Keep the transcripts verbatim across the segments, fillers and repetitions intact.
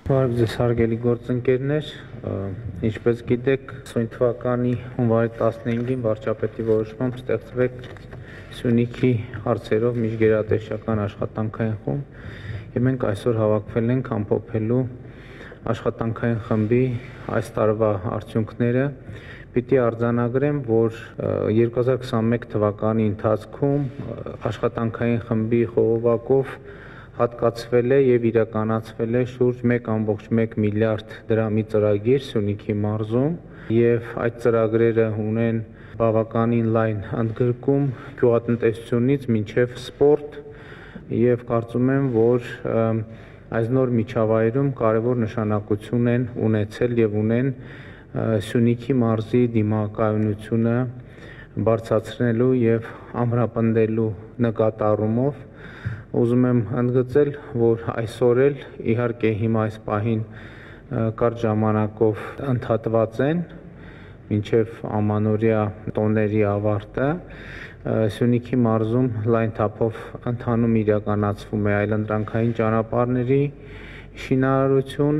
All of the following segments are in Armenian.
Բարև ձեզ հարգելի գործընկերներ, ինչպես գիտեք, սույն թվականի հունվարի տասնհինգին վարչապետի որոշմամբ ստեղծվեց Սյունիքի հարցերով միջգերատեսչական աշխատանքային խումբ, եւ մենք այսօր հավաքվել ենք ամփոփելու աշխատանքային խմբի այս տարվա արդյունքները։ Պիտի արձանագրեմ, որ երկու հազար քսանմեկ թվականի ընթացքում աշխատանքային խմբի խողովակով հատկացվել է եւ իրականացվել է շուրջ մեկ կόμկոմ մեկ միլիարդ դրամի ծրագիր Սյունիքի մարզում, եւ այդ ծրագրերը ունեն բավականին լայն ընդգրկում գյուղատնտեսությունից մինչեւ սպորտ, եւ կարծում եմ, որ այս նոր միջավայրում կարևոր նշանակություն են ունեցել եւ ունեն Սյունիքի մարզի դիմակայունությունը բարձրացնելու եւ ամրապնդելու նկատառումով ուզում եմ ընդգծել, որ այսօր էլ իհարկե հիմա այս պահին կարճ ժամանակով ընդհատված են մինչև ամանորյա տոների ավարտը Սյունիքի մարզում լայն թափով ընթանում իրականացվում է այլընտրանքային ճանապարհների շինարարություն,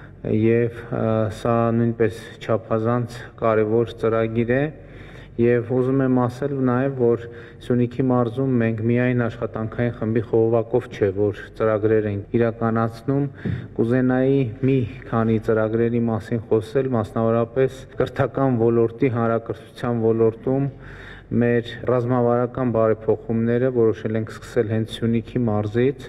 եւ սա նույնպես չափազանց կարևոր ծրագիր է, եւ ուզում եմ ասել նաեւ, որ Սյունիքի մարզում մենք միայն աշխատանքային խմբի խողովակով չէ, որ ծրագրեր ենք իրականացնում, կուզենայի մի քանի ծրագրերի մասին խոսել, մասնավորապես կրթական ոլորտի, հանրակրթության ոլորտում մեր ռազմավարական բարեփոխումները որոշել ենք սկսել հենց Սյունիքի մարզից,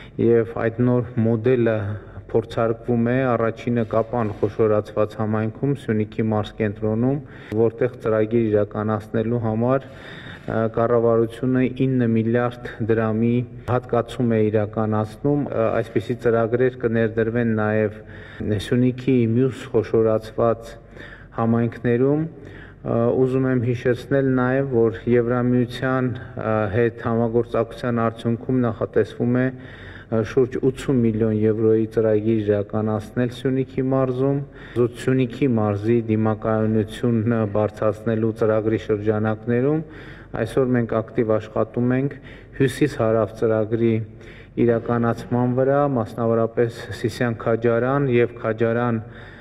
եւ այդ նոր մոդելը փորձարկվում է առաջինը Կապան խոշորացված համայնքում Սյունիքի մարզ կենտրոնում, որտեղ ծրագիր իրականացնելու համար կառավարությունը ինը միլիարդ դրամի հատկացում է իրականացնում, այսպիսի ծրագրեր կներդրվեն նաեւ Սյունիքի մյուս խոշորացված համայնքներում։ Ուզում եմ հիշեցնել նաեւ, որ Եվրամիության հետ համագործակցության արդյունքում նախատեսվում է շուրջ ութսուն միլիոն եվրոյի ծրագիր իրականացնել Սյունիքի մարզում, Սյունիքի մարզի դիմակայունությունը բարձրացնելու ծրագրի շրջանակներում այսօր մենք ակտիվ աշխատում ենք հյուսիս-հարավ ծրագրի իրականացման վրա, մասնավորապես Սիսիան-Քաջարան եւ Քաջարան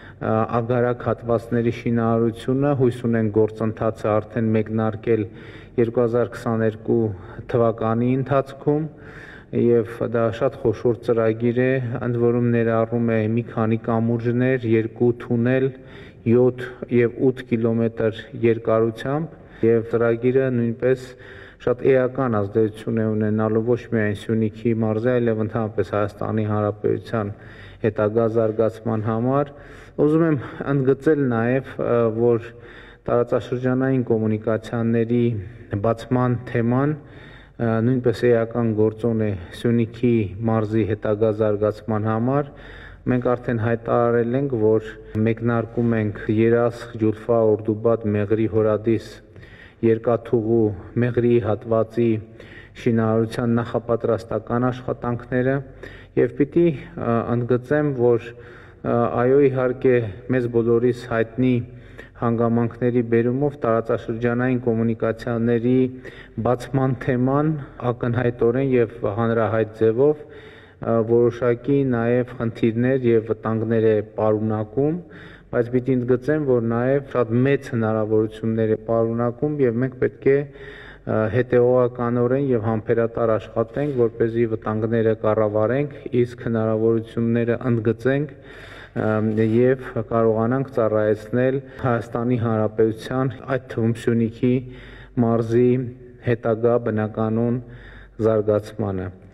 ագարակ հատվածների շինարարությունը հույս ունենք գործընթացը արդեն մեկնարկել երկու հազար քսաներկու թվականի ընթացքում, եւ դա շատ խոշոր ծրագիր է, ընդ որում ներառում է մի քանի կամուրջներ, երկու թունել, յոթ եւ ութ կիլոմետր երկարությամբ, եւ ծրագիրը նույնպես շատ էական ազդեցություն է ունենալու ոչ միայն Սյունիքի մարզի, այլև ընդհանրապես Հայաստանի Հանրապետության հետագա զարգացման համար։ Ուզում եմ ընդգծել նաեւ, որ տարածաշրջանային կոմունիկացիաների բացման թեման նույնպես էական գործոն է Սյունիքի մարզի հետագա զարգացման համար։ Մենք արդեն հայտարարել ենք, որ մեկնարկում ենք Երասխ, Ջուլֆա, Օրդուբադ, Մեղրի, Հորադիս երկաթուղու Մեղրի հատվածի շինարարության նախապատրաստական աշխատանքները, եւ պիտի ընդգծեմ, որ այո, իհարկե մեզ բոլորիս հայտնի հանգամանքների բերումով տարածաշրջանային կոմունիկացիաների բացման թեման ակնհայտորեն եւ հանրահայտ ձևով որոշակի նաեւ խնդիրներ եւ վտանգներ է պարունակում, բայց պիտի ընդգծեմ, որ նաեւ շատ մեծ հնարավորություններ է պարունակում եւ մենք պետք է հետեւողականորեն եւ համբերատար աշխատենք, որպեսզի վտանգները կառավարենք, իսկ հնարավորությունները ընդգծենք եւ կարողանանք ծառայեցնել Հայաստանի Հանրապետության, այդ թվում Սյունիքի մարզի հետագա բնականոն զարգացմանը։